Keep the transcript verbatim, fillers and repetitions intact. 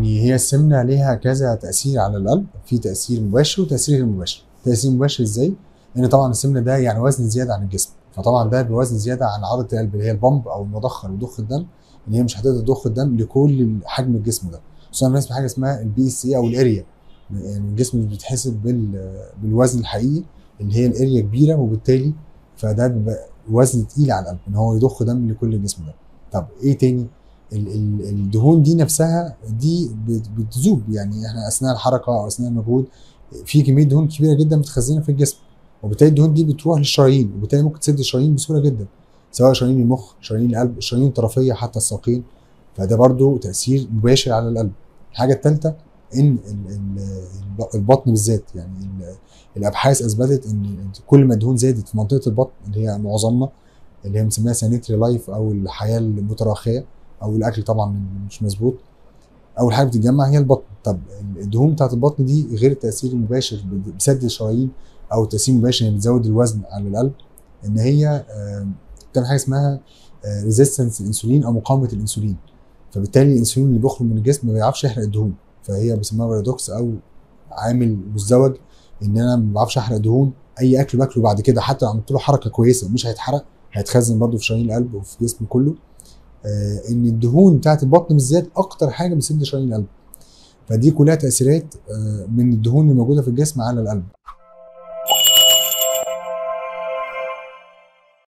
يعني هي السمنة ليها كذا تأثير على القلب، في تأثير مباشر وتأثير غير مباشر. تأثير مباشر ازاي؟ لأن طبعا السمنة ده يعني وزن زيادة عن الجسم، فطبعا ده بوزن زيادة عن عضلة القلب اللي هي البمب أو المضخة لضخ الدم، إن هي مش هتقدر تضخ الدم لكل حجم الجسم ده، خصوصا بالنسبة لحاجة اسمها البي اس اي أو الأريا. يعني الجسم مش بيتحسب بال بالوزن الحقيقي، اللي هي الأريا كبيرة، وبالتالي فده بيبقى وزن تقيل على القلب إن هو يضخ دم لكل الجسم ده. طب إيه تاني؟ ال- ال- الدهون دي نفسها دي بت- بتذوب، يعني احنا اثناء الحركه او اثناء المجهود في كميه دهون كبيره جدا متخزنه في الجسم، وبالتالي الدهون دي بتروح للشرايين، وبالتالي ممكن تسد الشرايين بسهوله جدا، سواء شرايين المخ، شرايين القلب، الشرايين الطرفيه، حتى الساقين. فده برضو تاثير مباشر على القلب. الحاجه الثالثه ان ال- ال- البطن بالذات، يعني ال- الابحاث اثبتت ان كل ما الدهون زادت في منطقه البطن اللي هي معظمنا، اللي هي بنسميها سانيتري لايف او الحياه المتراخيه، او الاكل طبعا مش مظبوط، اول حاجه بتتجمع هي البطن. طب الدهون بتاعت البطن دي غير التاثير المباشر بسد الشرايين او التاثير المباشر اللي بتزود الوزن على القلب، ان هي آه، بتعمل حاجه اسمها ريزيستنس الانسولين او مقاومه الانسولين. فبالتالي الانسولين اللي بيخرج من الجسم ما بيعرفش يحرق الدهون، فهي بيسموها بارادوكس او عامل مزدوج، ان انا ما بعرفش احرق دهون. اي اكل باكله بعد كده حتى لو عملت له حركه كويسه مش هيتحرق، هيتخزن برضه في شرايين القلب وفي الجسم كله. آه، ان الدهون بتاعت البطن بالذات اكتر حاجه بتسد شرايين القلب. فدي كلها تاثيرات آه، من الدهون الموجوده في الجسم على القلب.